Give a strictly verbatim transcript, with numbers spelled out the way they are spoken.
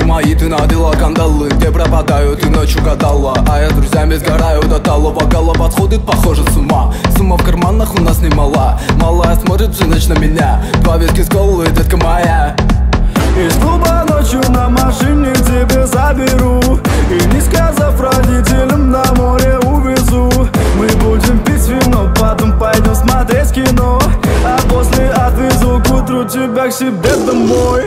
Руки мои, ты надела кандалы. Где пропадаю, ты ночью гадала. А я с друзьями сгораю до талого. Голова сходит, похоже, с ума. Сумма в карманах у нас немала. Малая смотрит всю ночь на меня. Два виски с колы, детка моя. Из клуба ночью на машине тебе заберу. И не сказав родителям, на море увезу. Мы будем пить вино, потом пойдем смотреть кино. А после отвезу к утру тебя к себе домой.